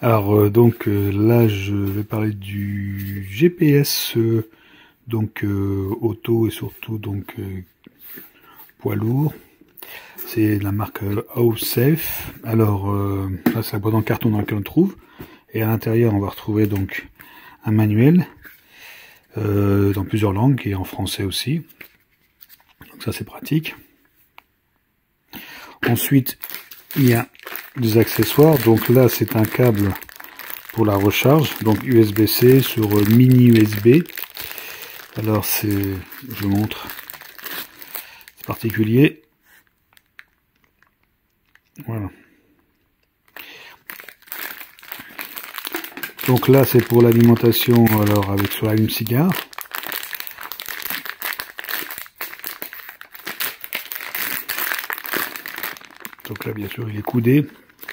Là je vais parler du GPS auto et surtout poids lourd. C'est la marque House-Safe. Là c'est la boîte en carton dans laquelle on trouve, et à l'intérieur on va retrouver donc un manuel dans plusieurs langues et en français aussi. Donc ça c'est pratique. Ensuite il y a des accessoires. Donc là c'est un câble pour la recharge, donc USB-C sur mini USB. Alors je vous montre, c'est particulier. Voilà. Donc là c'est pour l'alimentation, alors avec sur allume-cigare. Donc là bien sûr il est coudé.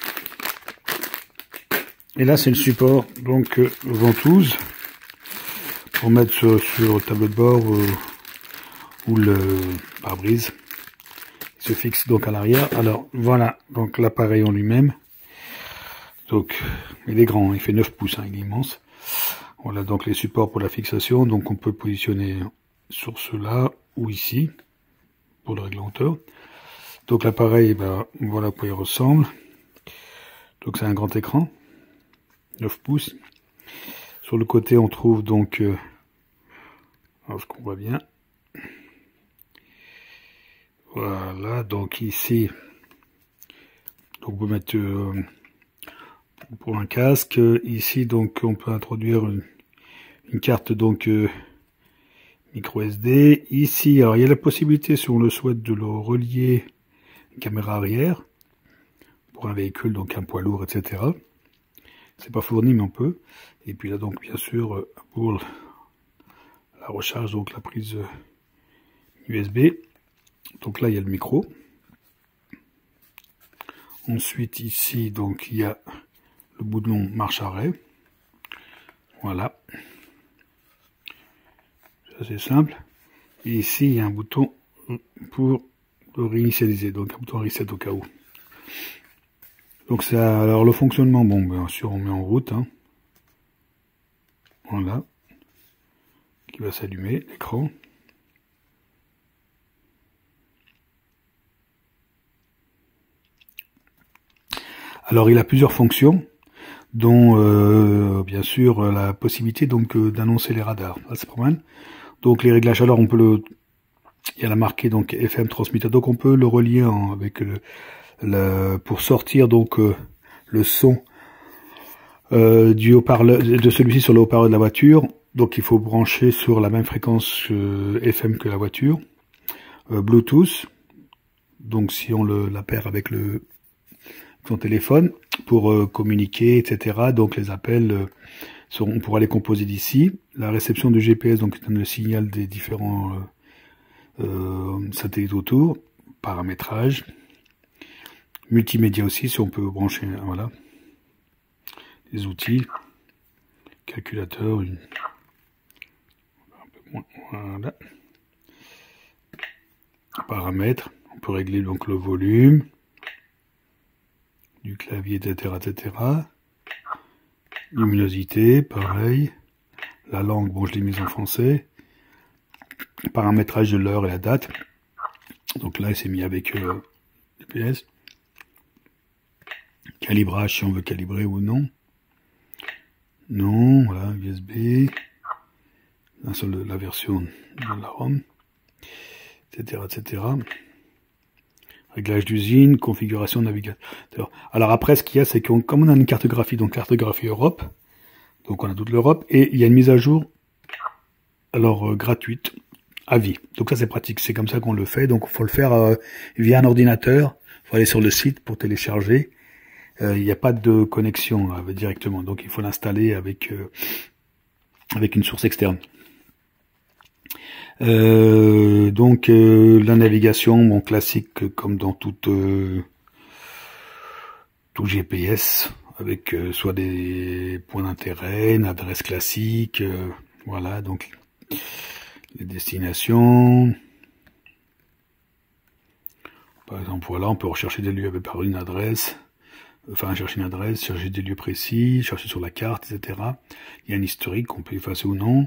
Et là c'est le support, donc ventouse, pour mettre sur le tableau de bord ou le pare-brise. Il se fixe donc à l'arrière. Alors voilà, donc l'appareil en lui-même. Donc il est grand, il fait 9 pouces, hein, il est immense. Voilà donc les supports pour la fixation. Donc on peut positionner sur cela ou ici pour le régulateur. Donc l'appareil, voilà à quoi il ressemble. Donc c'est un grand écran, 9 pouces. Sur le côté on trouve donc, ce qu'on voit bien. Voilà, donc ici, donc on peut mettre pour un casque. Ici donc on peut introduire une carte donc micro SD. Ici, alors il y a la possibilité, si on le souhaite, de le relier une caméra arrière pour un véhicule, donc un poids lourd, etc. C'est pas fourni mais on peut. Et puis là donc bien sûr pour la recharge, donc la prise USB. Donc là il y a le micro. Ensuite ici donc il y a le bouton marche arrêt. Voilà. C'est assez simple. Et ici il y a un bouton pour le réinitialiser, donc un bouton reset au cas où. Donc ça, alors le fonctionnement, bon bien sûr on met en route, hein. Voilà, qui va s'allumer l'écran. Alors il a plusieurs fonctions, dont bien sûr la possibilité donc d'annoncer les radars. Ça c'est pas mal. Donc les réglages, alors on peut il y a la marqué donc FM transmetteur, donc on peut le relier avec pour sortir donc le son du haut-parleur de celui-ci sur le haut-parleur de la voiture. Donc il faut brancher sur la même fréquence FM que la voiture. Bluetooth, donc si on la paire avec son téléphone pour communiquer, etc. Donc les appels on pourra les composer d'ici. La réception du GPS, donc qui donne le signal des différents satellites autour. Paramétrage. Multimédia aussi, si on peut brancher, voilà. Les outils. Calculateur. Un peu moins, voilà. Paramètres. On peut régler donc le volume du clavier, etc., etc. Luminosité, pareil. La langue, bon, je l'ai mise en français. Paramétrage de l'heure et la date. Donc là, il s'est mis avec GPS. Calibrage, si on veut calibrer ou non. Non, voilà, USB. La version de la ROM, etc., etc. Réglage d'usine, configuration navigateur. Alors après, ce qu'il y a, c'est que comme on a une cartographie, donc cartographie Europe, donc on a toute l'Europe, et il y a une mise à jour, alors gratuite, à vie. Donc ça c'est pratique, c'est comme ça qu'on le fait. Donc il faut le faire via un ordinateur, il faut aller sur le site pour télécharger. Il n'y a pas de connexion directement, donc il faut l'installer avec une source externe. La navigation, bon, classique comme dans tout GPS, avec soit des points d'intérêt, une adresse classique, voilà, donc les destinations. Par exemple, voilà, on peut rechercher des lieux par une adresse, enfin chercher une adresse, chercher des lieux précis, chercher sur la carte, etc. Il y a un historique qu'on peut effacer ou non.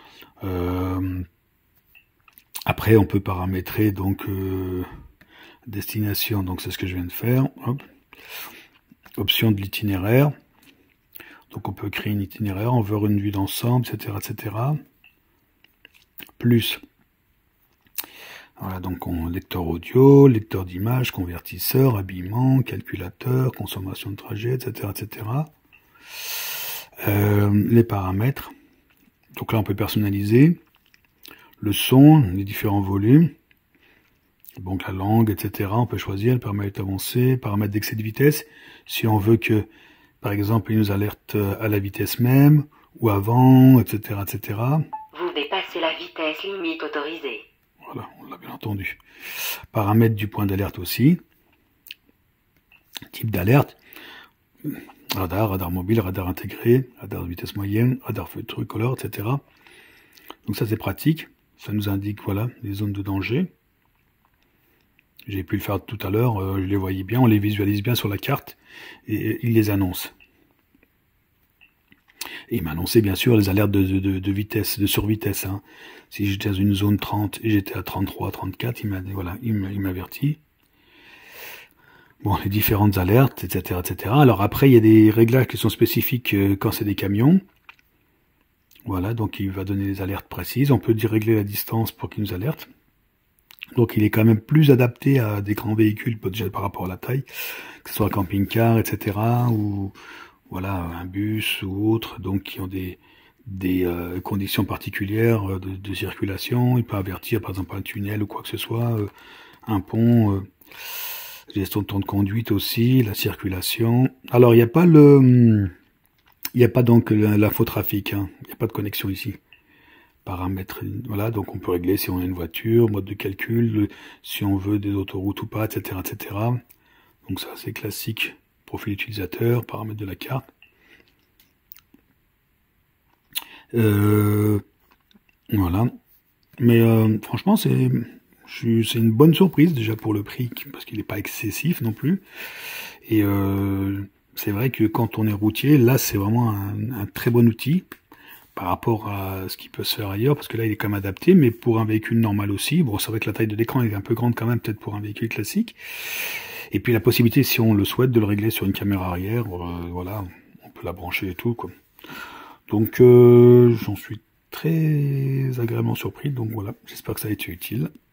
Après, on peut paramétrer donc destination, donc c'est ce que je viens de faire. Hop. Option de l'itinéraire. Donc on peut créer un itinéraire, on veut une vue d'ensemble, etc., etc. Plus, voilà, donc lecteur audio, lecteur d'image, convertisseur, habillement, calculateur, consommation de trajet, etc., etc. Les paramètres. Donc là, on peut personnaliser le son, les différents volumes. Donc la langue, etc. On peut choisir, le paramètre avancé, paramètre d'excès de vitesse. Si on veut que, par exemple, il nous alerte à la vitesse même, ou avant, etc., etc. Vous dépassez la vitesse limite autorisée. Voilà, on l'a bien entendu. Paramètres du point d'alerte aussi. Type d'alerte. Radar, radar mobile, radar intégré, radar de vitesse moyenne, radar feu tricolore, etc. Donc ça c'est pratique. Ça nous indique, voilà, les zones de danger. J'ai pu le faire tout à l'heure, je les voyais bien, on les visualise bien sur la carte, et il les annonce. Et il m'a annoncé bien sûr les alertes de vitesse, de survitesse. Hein. Si j'étais dans une zone 30 et j'étais à 33, 34, il m'avertit. Bon, les différentes alertes, etc., etc. Alors après, il y a des réglages qui sont spécifiques quand c'est des camions. Voilà, donc il va donner des alertes précises. On peut régler la distance pour qu'il nous alerte. Donc il est quand même plus adapté à des grands véhicules, déjà par rapport à la taille, que ce soit un camping-car, etc., ou voilà, un bus ou autre, donc qui ont des conditions particulières de circulation. Il peut avertir par exemple un tunnel ou quoi que ce soit, un pont, gestion de temps de conduite aussi, la circulation. Alors il n'y a pas donc l'infotrafic, hein. Il n'y a pas de connexion ici. Paramètres, voilà, donc on peut régler si on a une voiture, mode de calcul, si on veut des autoroutes ou pas, etc., etc. Donc ça c'est classique, profil utilisateur, paramètres de la carte. Voilà, mais franchement c'est une bonne surprise déjà pour le prix, parce qu'il n'est pas excessif non plus. Et c'est vrai que quand on est routier, là c'est vraiment un très bon outil par rapport à ce qui peut se faire ailleurs, parce que là il est quand même adapté, mais pour un véhicule normal aussi. Bon, c'est vrai que la taille de l'écran est un peu grande quand même, peut-être pour un véhicule classique. Et puis la possibilité, si on le souhaite, de le régler sur une caméra arrière, voilà, on peut la brancher et tout, quoi. Donc j'en suis très agréablement surpris, donc voilà, j'espère que ça a été utile.